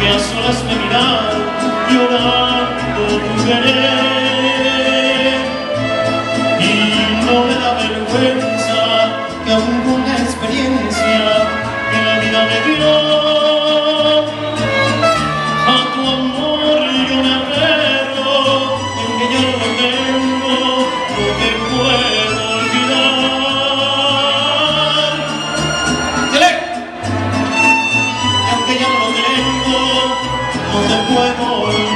a solas me miras llorando tu querer. Y no me da vergüenza que aún con la experiencia que la vida me dio, a tu amor yo me aferro, y aunque ya no lo tengo, no te puedo olvidar. Y aunque ya no lo tengo, no te puedo olvidar.